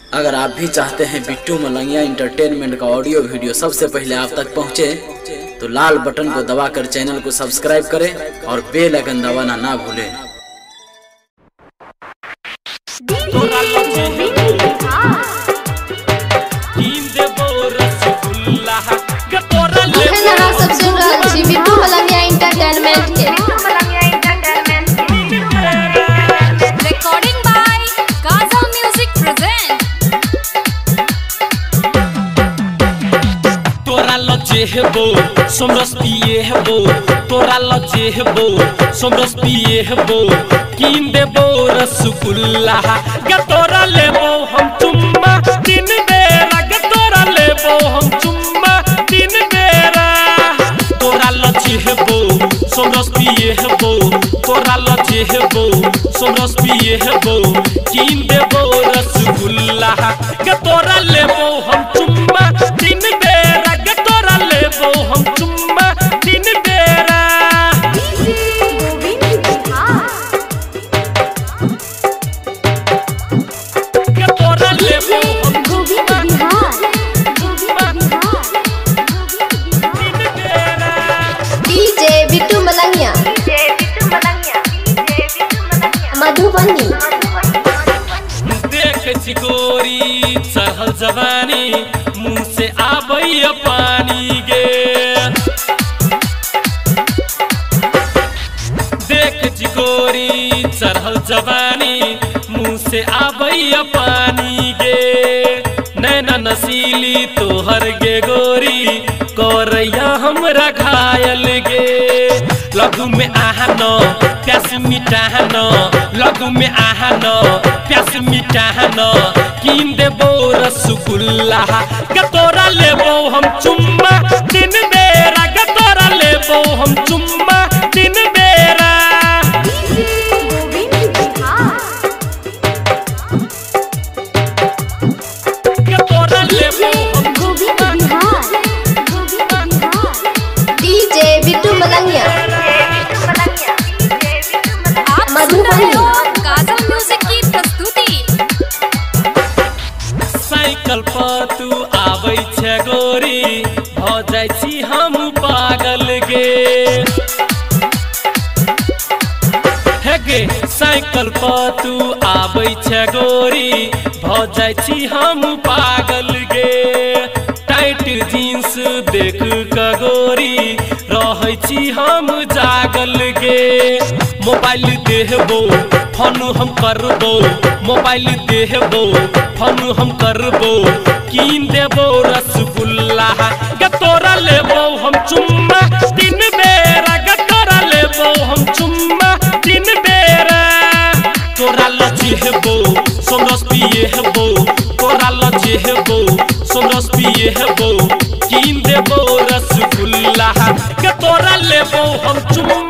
अगर आप भी चाहते हैं बिट्टू मलंगिया एंटरटेनमेंट का ऑडियो वीडियो सबसे पहले आप तक पहुंचे, तो लाल बटन को दबाकर चैनल को सब्सक्राइब करें और बेल आइकन दबाना ना भूलें। बिट्टू मलंगिया एंटरटेनमेंट के recording by Gaza Music present। तोरा लजे हेबो समरस पिए हेबो, तोरा लजे हेबो समरस पिए हेबो, कीन देबो रसगुल्ला ग तोरा लेबो हम चुम्मा तीन बेरा ग तोरा लेबो हम चुम्मा तीन बेरा। तोरा लजे हेबो समरस पिए हेबो, तोरा लजे हेबो समरस पिए हेबो, कीन देबो रसगुल्ला ग तोरा लेबो हम चुम्मा तीन बेरा ग तोरा लेबो हम चुम्मा तीन बेरा। ग तोरा लेबो हम चुम्मा तीन बेरा। डीजे बिट्टू मलंगिया मधुबनी। देख चिकोरी चढ़ल जवानी, मुँह से आबैया पानी गे। देख चिकोरी चढ़ल जवानी, मुँह से आबैया पानी गे। नैना नसीली तोहर गे गोरी, करैया हमरा घायल गे। लगू में आहनो प्यास मिटाहनो, लगू में आहनो प्यास मिटाहनो, कीन देबो रसगुल्ला ग तोरा लेबो हम चुम्मा तीन बेरा ग तोरा लेबो हम चुम्मा तीन बेरा। ग तोरा लेबो हम चुम्मा। डीजे बिट्टू मलंगिया आप सुन रहे हो गाजा म्यूजिक की प्रस्तुति। साइकिल पर तू आबै छे गोरी, भ जाइ छी हम पागल गे। हे गे साइकिल पर तू आबै छे गोरी, भ जाइ छी हम पागल गे। टाइट जींस देख क गोरी, रहै छी हम जागल गे। मोबाइल देहबो फोन हम करबो, मोबाइल देहबो फोन हम करबो, कीन देबो रसगुल्ला ग तोरा लेबो हम चुम्मा तीन बेरा ग तोरा लेबो हम चुम्मा तीन बेरा। तोरा लजे हेबो समरस पिए हेबो, तोरा लजे हेबो समरस पिए हेबो, कीन देबो रसगुल्ला ग तोरा लेबो हम चुम्मा